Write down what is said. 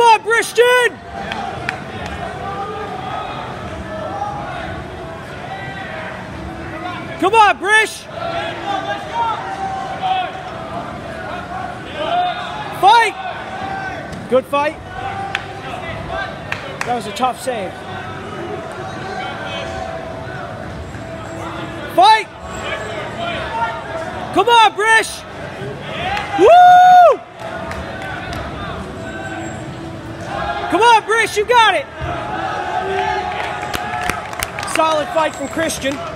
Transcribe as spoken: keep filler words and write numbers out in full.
on, Christian! Come on, Brish! Fight! Good fight. That was a tough save. Fight! Come on, Brish! Woo! Come on, Brish, you got it! Solid fight from Christian.